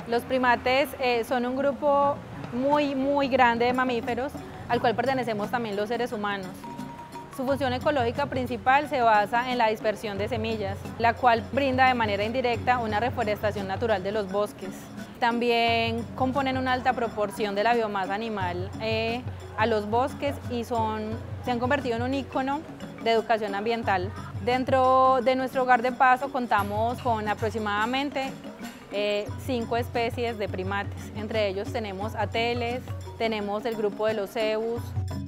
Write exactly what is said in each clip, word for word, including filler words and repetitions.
Los primates eh, son un grupo muy, muy grande de mamíferos al cual pertenecemos también los seres humanos. Su función ecológica principal se basa en la dispersión de semillas, la cual brinda de manera indirecta una reforestación natural de los bosques. También componen una alta proporción de la biomasa animal eh, a los bosques y son, se han convertido en un ícono de educación ambiental. Dentro de nuestro hogar de paso contamos con aproximadamente eh, cinco especies de primates. Entre ellos tenemos ateles, tenemos el grupo de los cebus,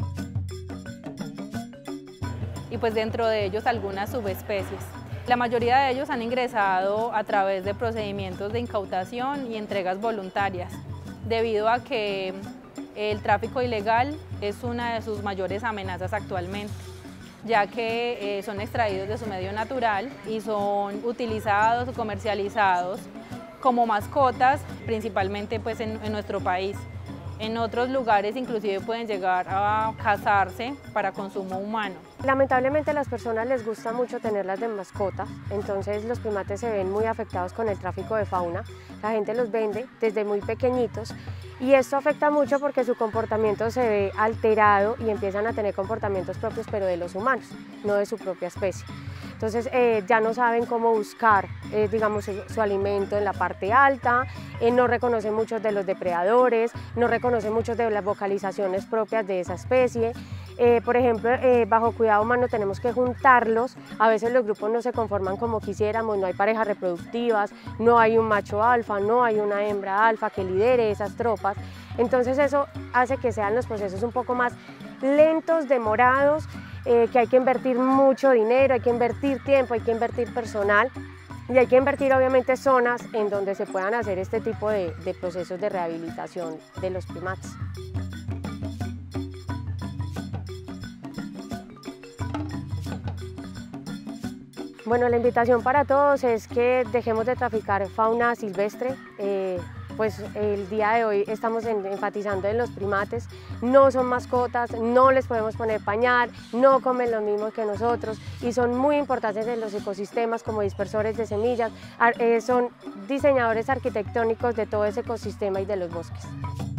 y pues dentro de ellos algunas subespecies. La mayoría de ellos han ingresado a través de procedimientos de incautación y entregas voluntarias, debido a que el tráfico ilegal es una de sus mayores amenazas actualmente, ya que eh, son extraídos de su medio natural y son utilizados o comercializados como mascotas, principalmente pues en, en nuestro país. En otros lugares inclusive pueden llegar a cazarse para consumo humano. Lamentablemente a las personas les gusta mucho tenerlas de mascota, entonces los primates se ven muy afectados con el tráfico de fauna. La gente los vende desde muy pequeñitos y esto afecta mucho porque su comportamiento se ve alterado y empiezan a tener comportamientos propios pero de los humanos, no de su propia especie. Entonces eh, ya no saben cómo buscar eh, digamos, su, su alimento en la parte alta, eh, no reconocen muchos de los depredadores, no reconocen muchos de las vocalizaciones propias de esa especie. Eh, por ejemplo, eh, bajo cuidado humano tenemos que juntarlos, a veces los grupos no se conforman como quisiéramos, no hay parejas reproductivas, no hay un macho alfa, no hay una hembra alfa que lidere esas tropas, entonces eso hace que sean los procesos un poco más lentos, demorados, eh, que hay que invertir mucho dinero, hay que invertir tiempo, hay que invertir personal y hay que invertir obviamente zonas en donde se puedan hacer este tipo de, de procesos de rehabilitación de los primates. Bueno, la invitación para todos es que dejemos de traficar fauna silvestre. Eh, pues el día de hoy estamos en, enfatizando en los primates, no son mascotas, no les podemos poner pañal, no comen lo mismo que nosotros y son muy importantes en los ecosistemas como dispersores de semillas, eh, son diseñadores arquitectónicos de todo ese ecosistema y de los bosques.